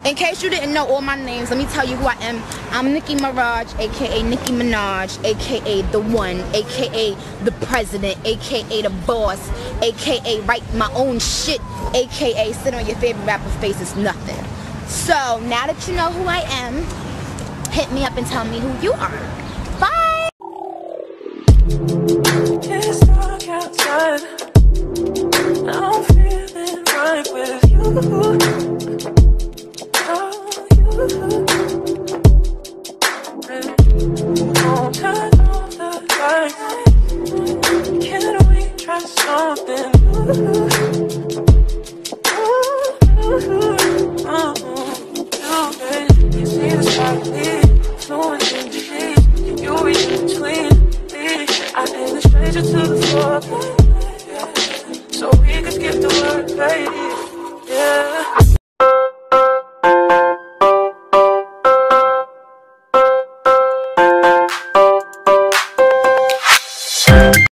In case you didn't know all my names, let me tell you who I am. I'm Nicki Minaj, aka Nicki Minaj, aka the one, aka the president, aka the boss, aka write my own shit, aka sit on your favorite rapper face is nothing. So now that you know who I am, hit me up and tell me who you are.